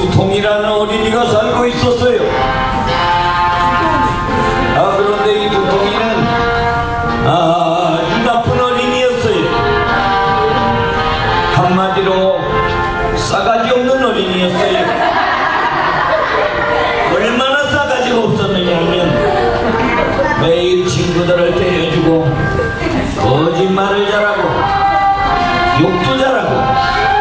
두통이라는 어린이가 살고 있었어요. 그런데 이 두통이는 아주 나쁜 어린이였어요. 한마디로 싸가지 없는 어린이였어요. 얼마나 싸가지가 없었느냐 하면 매일 친구들을 때려주고 거짓말을 잘하고 욕도 잘하고,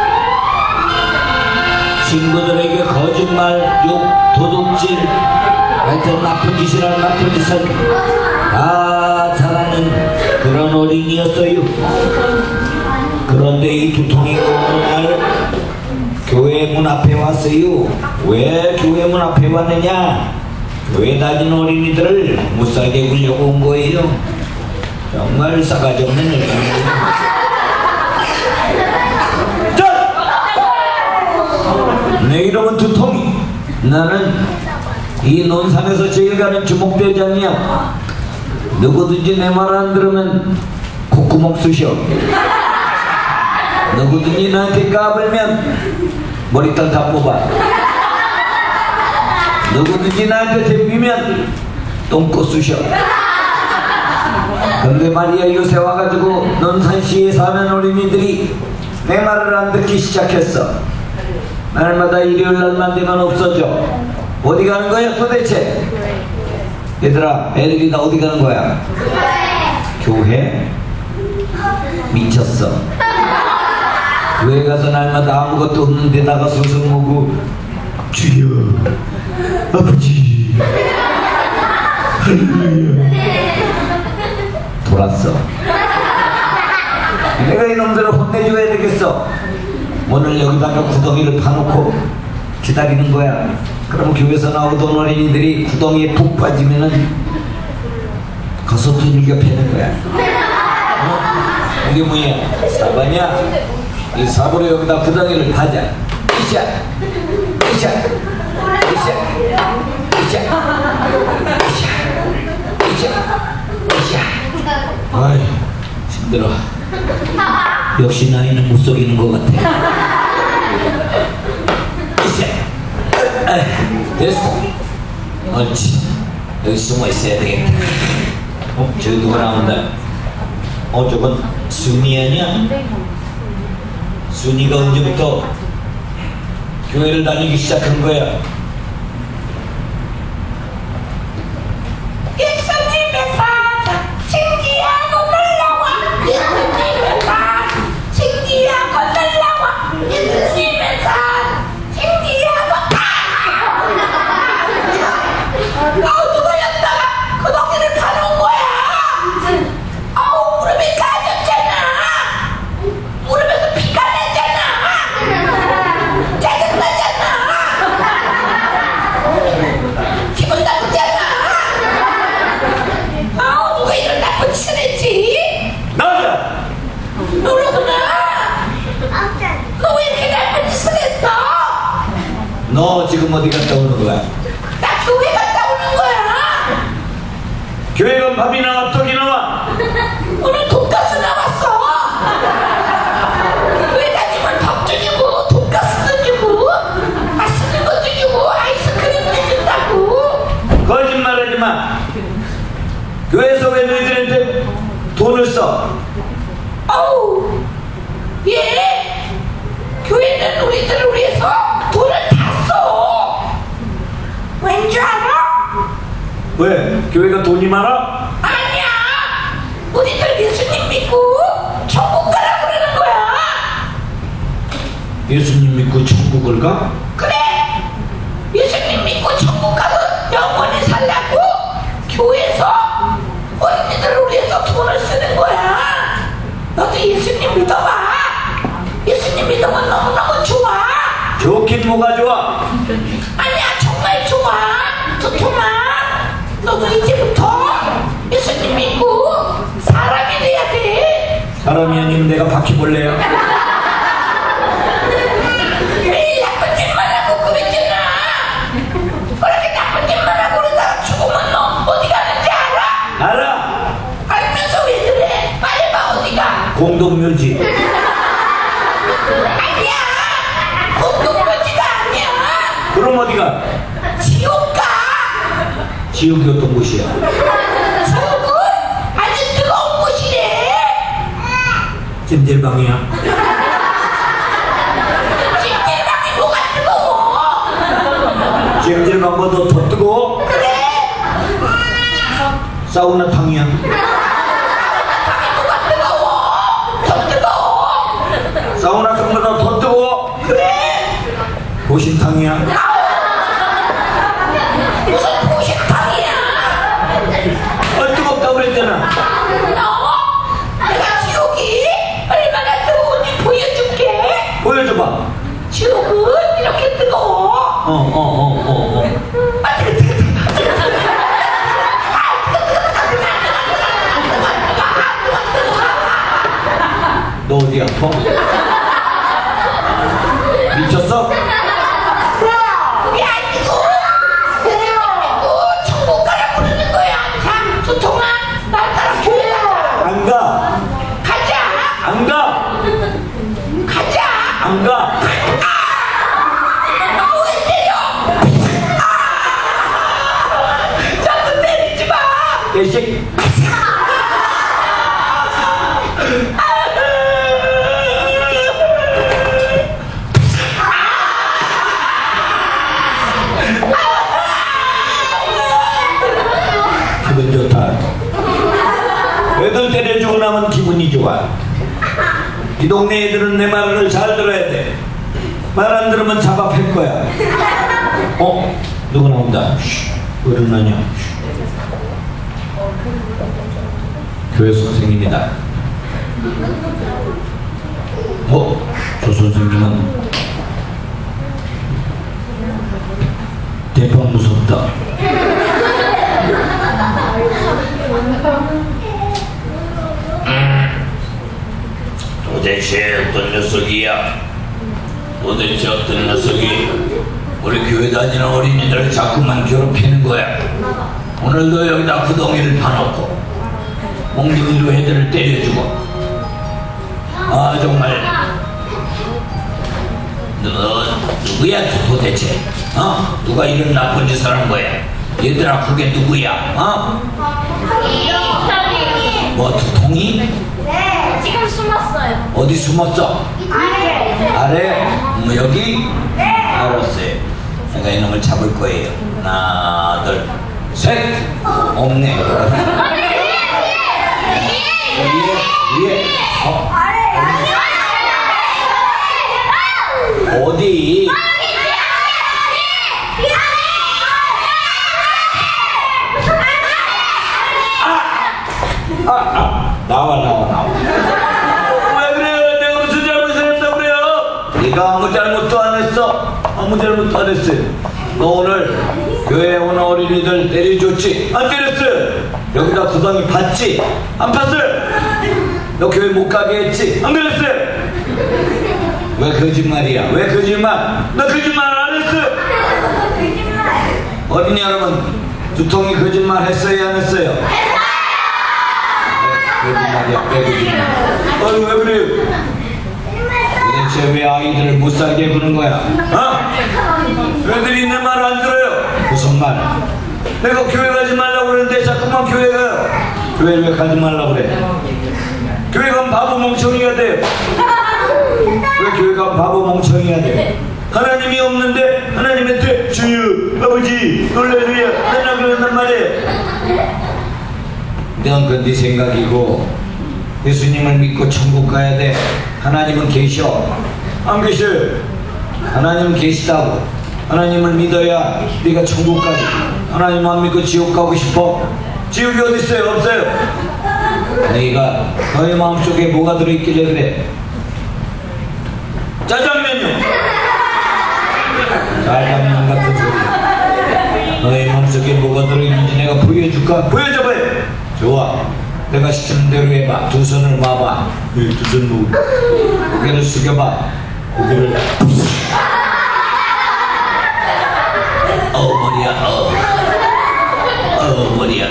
친구들에게 거짓말, 욕, 도둑질, 하여튼 나쁜 짓을 한 나쁜 짓을 다 잘하는 그런 어린이였어요. 그런데 이 두통이가 어느 날 교회 문 앞에 왔어요. 왜 교회 문 앞에 왔느냐? 교회 다니는 어린이들을 무싸게 굴려고 온 거예요. 정말 싸가지 없는 어린이들. 내 이름은 두통이. 나는 이 논산에서 제일 가는 주목대장이야. 누구든지 내 말 안 들으면 콧구멍 쑤셔. 누구든지 나한테 까불면 머리털 다 뽑아. 누구든지 나한테 덤비면 똥꼬 쑤셔. 근데 말이야, 요새 와가지고 논산시에 사는 어린이들이 내 말을 안 듣기 시작했어. 날마다 일요일날만 되면 없어져. 어디 가는 거야 도대체? 얘들아, 애들이 다 어디 가는 거야? 교회? 미쳤어. 교회 가서 날마다 아무것도 없는 데다가 서성하고 주여 아버지 할렐루야 돌았어. 내가 이놈들을 혼내줘야 되겠어. 오늘 여기다가 구덩이를 파놓고 기다리는 거야. 그럼 교회에서 나오던 어린이들이 구덩이에 푹 빠지면은 가서 두들겨 패는 거야. 이게 뭐야? 사바냐? 이 사부로 여기다 구덩이를 파자. 이샤 이샤 이샤 이샤 이샤 이샤. 아이 힘들어. 역시 나이는 못 속이는 것 같아. 이제 됐어. 옳지. 여기 숨어 있어야 되겠다. 저기 누가 나온다. 저건 순이 아니야? 순이가 언제부터 교회를 다니기 시작한 거야? 예수님의 사자 신기하고 놀라워. 예수님의 사자 신기하고 놀라워. 예수님의 사자 신기하고 누가 여기다가 구덩이를 파놓은 거야. 무릎이 까졌잖아. 무릎에서 피가 나잖아. 짜증나잖아. 기분 나쁘잖아. 누가 이런 나쁜 짓을 했지? 나야! 너로구나. 너 왜 이렇게 나쁜 짓을 했어? 너 지금 어디 갔다 오는 거야? 나 교회 갔다 오는 거야. 교회 간 밥이나 어떻게 나와? 오늘 돈가스 나왔어. 교회 다니면 밥도 주고 돈가스도 주고 맛있는 것도 주고 아이스크림도 준다고. 거짓말하지 마. 교회에서 왜 너희들한테 돈을 써? 예. 교회는 우리들을 위해서 돈을 다 써. 왠 줄 알아? 왜? 교회가 돈이 많아? 아니야. 우리들 예수님 믿고 천국 가라고 그러는 거야. 예수님 믿고 천국을 가? 그래. 예수님 믿고 천국 가서 영원히 살라고 교회에서 어린이들을 위해서 돈을 쓰는 거야. 너도 예수님 믿어봐. 예수님 믿으면 너무너무 좋아. 좋긴 뭐가 좋아? 아니야, 정말 좋아. 두통아, 너도 이제부터 예수님 믿고 사람이 돼야 돼. 사람이 아니면 내가 바퀴벌레야. 매일 나쁜 짓만 하고 그랬잖아. 그렇게 나쁜 짓만 하고 그러다가 죽으면 너 어디 가는지 알아? 알아. 알면서 왜 그래? 말해봐, 어디가? 공동묘지. 아니야. 공동묘지가 아니야. 어디가? 지옥 가. 지옥이 어떤 곳이야? 지옥은 아주 뜨거운 곳이래. 찜질방이야? 찜질방이 뭐가 뜨거워? 찜질방보다 더 뜨거워? 그래. 사우나탕이야? 사우나탕이 뭐가 뜨거워? 더 뜨거워. 사우나탕보다 더 뜨거워? 그래. 보신탕이야? 무슨 보식탕이야? 뜨겁다고 그랬잖아. 내가 지옥이 얼마나 뜨거운지 보여줄게. 보여줘봐. 지옥은 이렇게 뜨거워. 아, 너 어디 아파? 미쳤어? 그게 아니고 천국 가라 부르는 거야. 자, 두통아, 날 따라 교회 가자. 안 가. 가자. 안 가. 가자. 안 가. 왜 때려? 자꾸 때리지 마. 대식. 기분 좋다. 애들 때려주고 나면 기분이 좋아. 이 동네 애들은 내 말을 잘 들어야 돼. 말 안 들으면 잡아 팰 거야. 누구 나온다. 어른아냐. 교회 선생님이다. 저 선생님은 대박 무섭다. 도대체 어떤 녀석이야? 도대체 어떤 녀석이 우리 교회 다니는 어린이들을 자꾸만 괴롭히는 거야? 오늘도 여기다 구덩이를 파놓고 몽둥이로 애들을 때려주고. 아 정말 너 누구야 도대체? 누가 이런 나쁜 짓을 한 거야? 얘들아 그게 누구야? 뭐 두통이? 네, 지금 숨었어요. 어디 숨었어? 아래? 여기? 네. 알았어요. 내가 이놈을 잡을 거예요. 하나, 둘, 셋! 없네. 위에? 어디? 나와. 왜 그래요? 내가 무슨 잘못을 했다고 그래요? 네가 아무 잘못도 안 했어. 아무 잘못도 안 했어요. 너 오늘 교회에 오는 어린이들 때려줬지? 안 때렸어? 여기다 구덩이 봤지? 안 봤어? 너 교회 못 가게 했지? 안 그랬어? 왜 거짓말이야? 왜 거짓말? 너 거짓말 안 했어? 어린이 여러분, 두통이 거짓말 했어요? 안 했어요? 거짓말이야, 왜 거짓말? 왜 그래요? 도대체 왜 아이들을 못 살게 해보는 거야? 애들이 내 말 안 들어요. 무슨 말? 내가 교회 가지 말라고 그러는데 자꾸만 교회 가요. 교회를 왜 가지 말라고 그래? 교회 가면 바보 멍청이가 돼요. 왜 교회 가면 바보 멍청이가 돼? 하나님이 없는데 하나님한테 주여 아버지 놀래주여 하나 그런단 말이에요. 넌 그 네 생각이고 예수님을 믿고 천국 가야 돼. 하나님은 계셔. 안 계셔. 하나님은 계시다고. 하나님을 믿어야 네가 천국 가지. 하나님 안 믿고 지옥 가고 싶어? 지옥이 어디 있어요? 없어요. 너희가 너희 마음속에 뭐가 들어있길래 그래? 짜장면이요. 짜장면 같은 소리. 너희 마음속에 뭐가 들어있는지 내가 보여줄까? 보여줘봐요. 좋아. 내가 시키는 대로 해봐. 두 손을 봐봐. 두 손 놓고 고개를 숙여봐. 고개를 머리야. 머리야.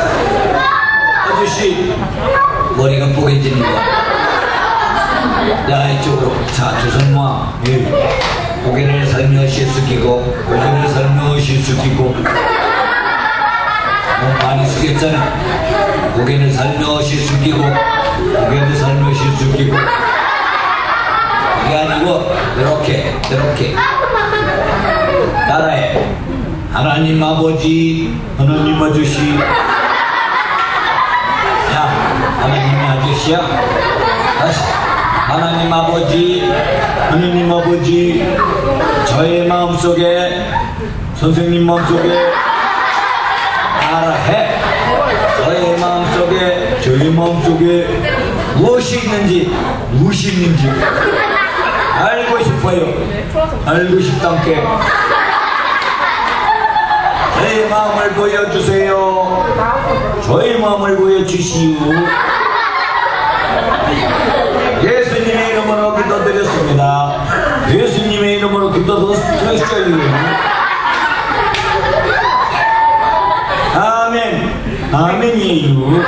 아저씨 머리가 뽀개지는 거야. 자 이쪽으로. 자 두 손 모아. 고개를 살며시 숙이고 고개를 수도 있고 많이 숙였잖아. 고개는 살며시 숙이고 고개는 살며시 숙이고 그게 아니고 이렇게 따라해. 하나님 아버지, 하나님 아저씨. 야, 하나님 아저씨야. 다시. 하나님 아버지, 하나님 아버지. 저의 마음속에, 선생님 마음속에 따라해. 저의 마음속에 무엇이 있는지 알고 싶어요. 알고 싶단께. 저의 마음을 보여주세요. 저의 마음을 보여주시오. 예수님의 이름으로 기도드렸습니다. 예수님의 이름으로 기도드렸어요. 아멘. 아멘이에요.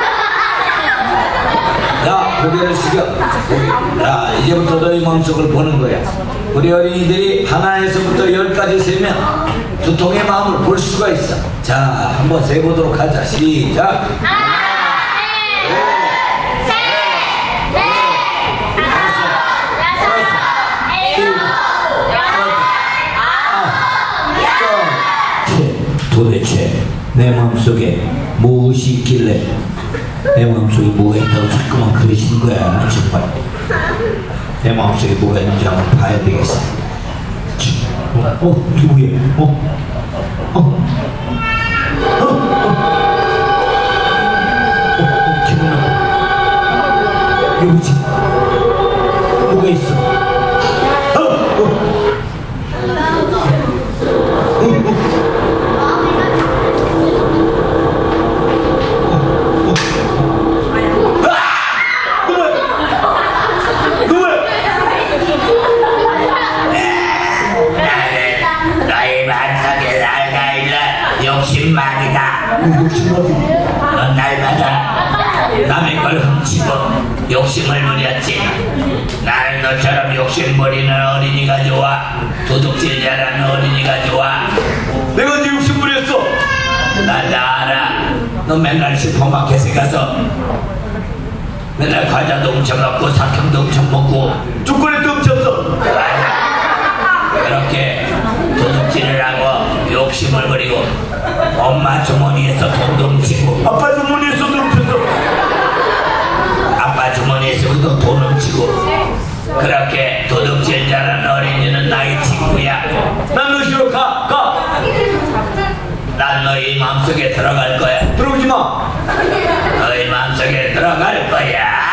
자, 고개를 숙여. 자, 이제부터 너희 마음속을 보는 거야. 우리 어린이들이 하나에서부터 10까지 세면 두통의 마음을 볼 수가 있어. 자, 한번 세보도록 하자. 시작. 도대체 내 마음속에 무엇이 있길래 내 마음속에 뭐가 있다고 자꾸만 그러시는 거야. 정말 내 마음속에 뭐가 있는지 한번 봐야 되겠어. 누구야? 기분 나빠. 여보지? 뭐가 있어? 욕심만이다. 넌 날마다 남의 걸 훔치고 욕심을 부렸지. 나는 너처럼 욕심 부리는 어린이가 좋아. 도둑질 잘하는 어린이가 좋아. 내가 언제 욕심 부렸어? 난 다 알아. 너 맨날 슈퍼마켓에 가서 맨날 과자도 엄청 먹고 사탕도 엄청 먹고 초콜릿도 훔쳤어. 그렇게 도둑질을 하고 욕심을 부리고 엄마 주머니에서 돈도 훔치고 아빠 주머니에서도 훔쳤어. 아빠 주머니에서도 돈 훔치고 그렇게 도둑질 잘하는 어린이는 나의 친구야. 난 너 싫어. 가. 난 너희 마음속에 들어갈 거야. 들어오지 마. 너희 마음속에 들어갈 거야.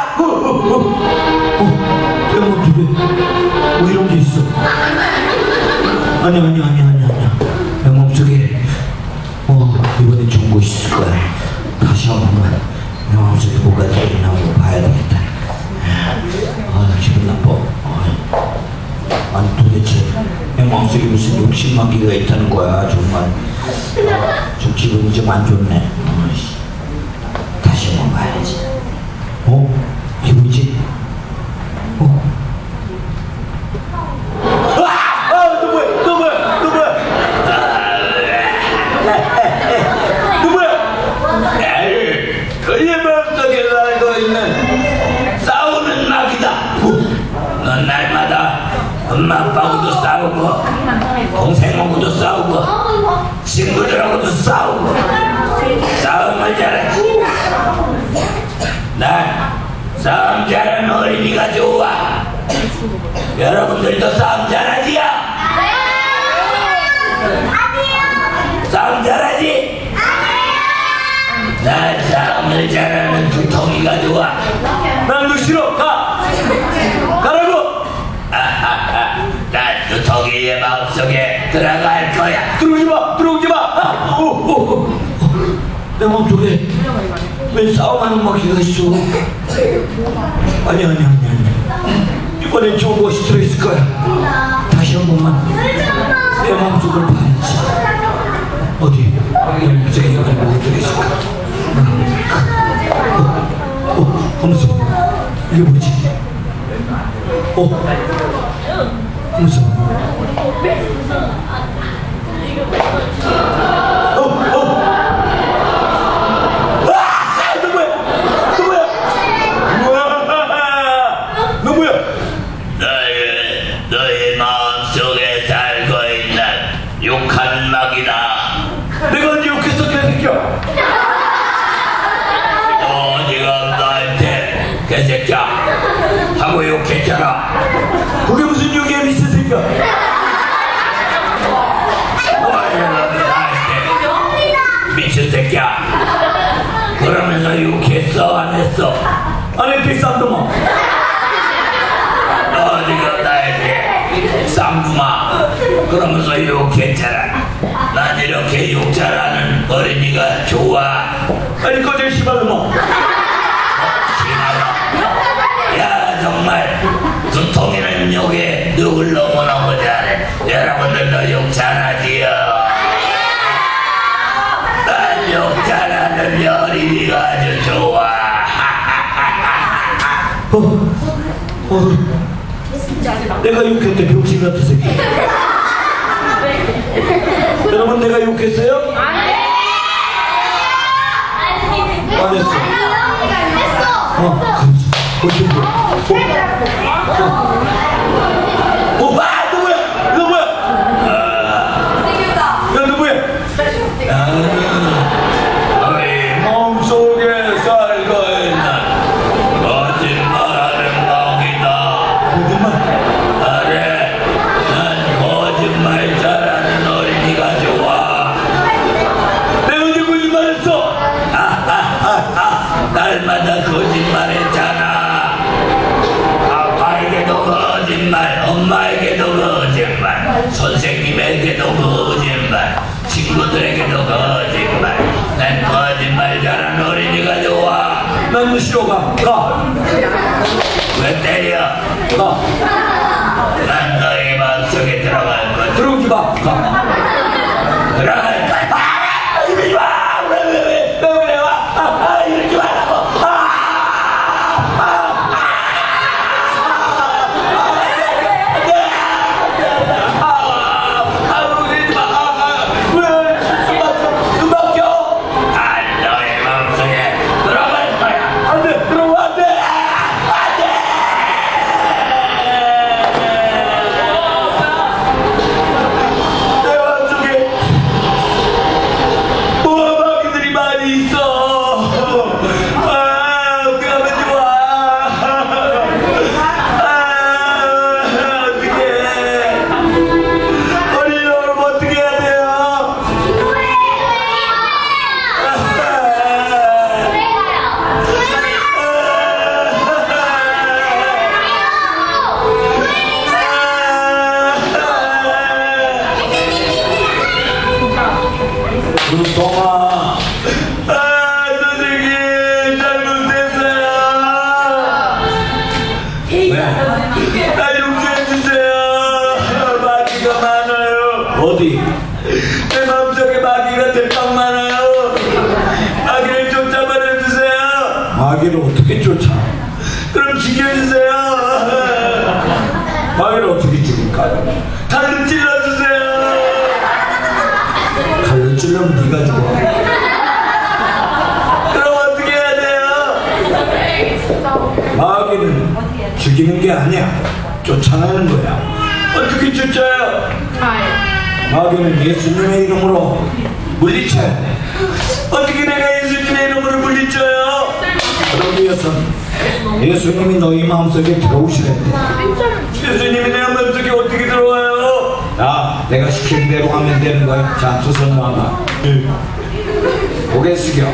내 마음속에 뭐 이런 게 있어. 아니야. 내 마음속에 이번에 좋은 곳 있을 거야. 다시 한 번만 내 마음속에 뭐가 들어있나 한번 봐야 되겠다. 기분 나빠. 아니 도대체 내 마음속에 무슨 욕심마귀가 있다는 거야. 정말 좀 기분이 좀 안 좋네. 다시 한번 봐야지. 이게 뭐지? 너의 마음속에 살고 있는 싸우는 마귀다. 넌 날마다 엄마 아빠하고도 싸우고 동생하고도 싸우고 친구들하고도 싸우고 싸움을 잘하지. 난 싸움 잘하는 어린이가 좋아. 여러분들도 싸움 잘하지요? 싸움 잘하지? 난 싸움을 잘하는 두통이가 좋아. 난 너 싫어. 가라고. 난 두통이의 마음속에 들어갈 거야. 들어오지 마. 내 마음속에 왜 싸움하는 마귀가 있어? 아니야. 이번엔 좋은 곳이 들어있을 거야. 다시 한 번만 내 마음속을 봐야지. 어디? 내 마음속에 뭐가 들어있을까? 하면서 이게 뭐지? 하면서 막이다. 내가 언제 욕했어 개새끼야? 너 지금 나한테 개새끼야 하고 욕했잖아. 그게 무슨 욕이야 미친 새끼야? 미친 새끼야 그러면서 욕했어 안 했어? 안 했대 이 쌍놈아. 너 지금 나한테 쌍둥아 그러면서 욕했잖아. 난 이렇게 욕 잘하는 어린이가 좋아. 아니 꺼져 씨발놈아. 야 정말 두통이는 욕에 누굴 너무너무 잘해. 여러분들도 욕 잘하지요? 난 욕 잘하는 어린이가 아주 좋아. 내가 욕했대 병신 같은 새끼. 여러분 내가 욕했어요? 안 했어. 오빠 누구야? 너 뭐야? 야 너 뭐야? 너희 몸속에 살고 있는 거짓말하는 멍이다. 거짓말? 그래, 난 거짓말 잘하는 어린이가 좋아. 내가 언제 거짓말했어? 날마다 거짓말했잖아. 아빠에게도 거짓말, 엄마에게도 거짓말, 선생님에게도 거짓말, 친구들에게도 거짓말. 난 거짓말 잘하는 어린이가 좋아. 난 너 싫어 가. 왜 때려? 가. 난 너의 마음속에 들어갈 거야. 들어오지 마. 가. 들어갈 거야. 이러지 마. 왜 와? 이러지 말라고. 너의 마음속에 들어갈 거야. 안 돼. 들어와 안 돼. 내 마음속에 모아마귀들이 많이 있어. 어떻게 하면 좋아? 어떡해. 어린 여러분 어떻게 해야 돼요? 눈동아 선생님 잘못했어요. 왜? 나 용서해주세요. 마귀가 많아요. 어디? 내 마음속에 마귀가 대빵 많아요. 마귀를 쫓아버려주세요. 마귀를 어떻게 쫓아? 그럼 죽여주세요. 마귀를 어떻게 죽일까? 칼로 찔러주세요. 칼로 찔러면 네가 죽어. 그럼 어떻게 해야 돼요? 마귀는 죽이는 게 아니야. 쫓아내는 거야. 어떻게 쫓아요? 마귀는 예수님의 이름으로 물리쳐야 돼. 어떻게 내가 예수님의 이름으로 물리쳐요? 그러기 위해서는 예수님이 너희 마음속에 들어오셔야 돼. 예수님이 내 마음속에 어떻게 들어와요? 자, 내가 시키는 대로 하면 되는 거야. 자, 두 손 모아봐. 고개 숙여.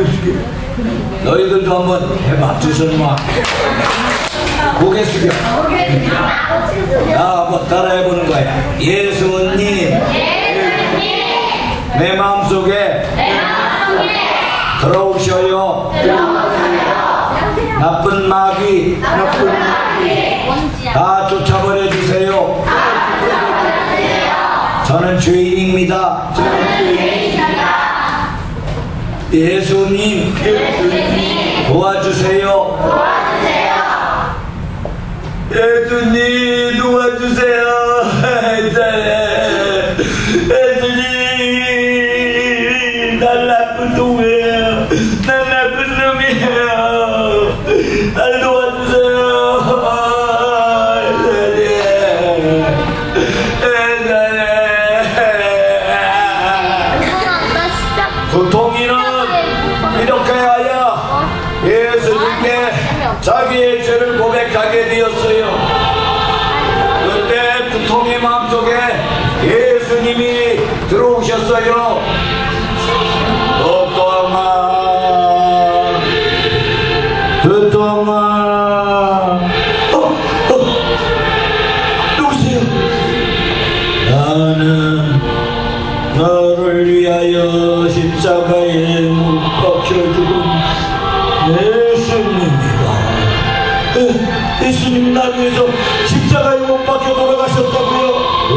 너희들도 한번 해봐. 두 손 모아. 고개 숙여. 자, 한번 따라해보는 거야. 예수님, 내 마음속에 들어오셔요. 나쁜 마귀 다 쫓아버려 주세요. 저는 죄인입니다. 예수님 도와주세요. 예수님 도와주세요. 예수님 날 나쁜 놈이에요. 날 나쁜 놈이에요. 날 도와주세요. 예수님. 예수님이 들어오셨어요. 듣동아 누구세요? 나는 너를 위하여 십자가에 못 박혀 죽은 예수님이다. 예수님이 나를 위해서 십자가에 못 박혀 돌아가셨다고요?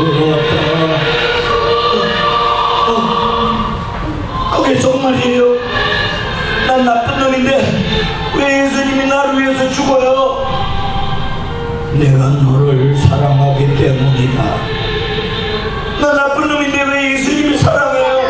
그게 정말이에요? 난 나쁜 놈인데 왜 예수님이 나를 위해서 죽어요? 내가 너를 사랑하기 때문이다. 나 나쁜 놈인데 왜 예수님이 사랑해요?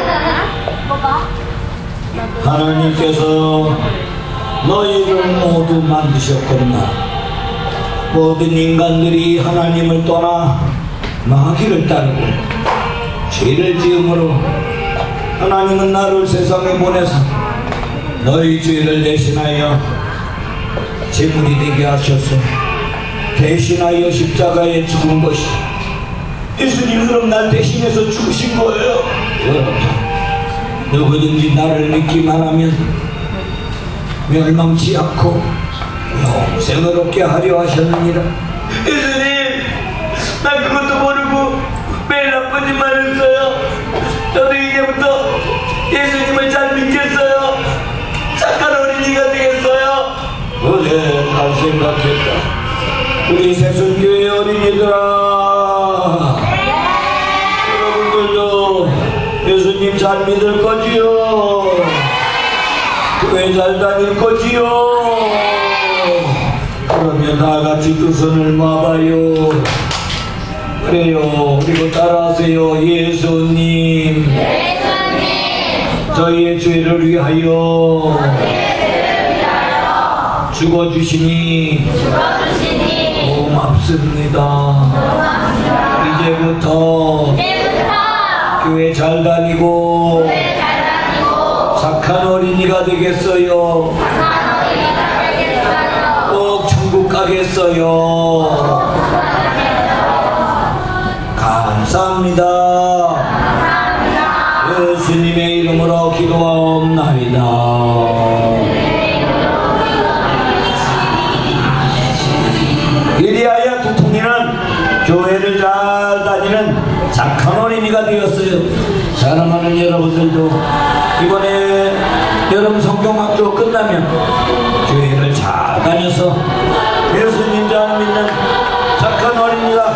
하나님께서 너희를 모두 만드셨구나. 모든 인간들이 하나님을 떠나 마귀를 따르고 죄를 지음으로 하나님은 나를 세상에 보내서 너희 죄를 대신하여 제물이 되게 하셔서 대신하여 십자가에 죽은 것이 예수님 그럼 날 대신해서 죽으신 거예요? 누구든지 나를 믿기만 하면 멸망치 않고 영생을 얻게 하려 하셨느니라. 예수님 난 그것도 모르고 매일 나쁜 짓만 했어요. 저도 이제부터 예수님을 잘 믿겠어요. 착한 어린이가 되겠어요. 그래 잘 생각했다. 우리 새순교회 어린이들아, 여러분들도 예수님 잘 믿을 거지요? 교회 잘 다닐 거지요? 그러면 다같이 두 손을 모아봐요. 그래요. 그리고 따라하세요. 예수님, 저희의 죄를 위하여 죽어주시니 고맙습니다. 이제부터 교회 잘 다니고 착한 어린이가 되겠어요. 꼭 천국 가겠어요. 감사합니다. 예수님의 이름으로 기도하옵나이다. 이리하여 두통이는 교회를 잘 다니는 착한 어린이가 되었어요. 사랑하는 여러분들도 이번에 여름 성경학교 끝나면 교회를 잘 다녀서 예수님 잘 믿는 착한 어린이가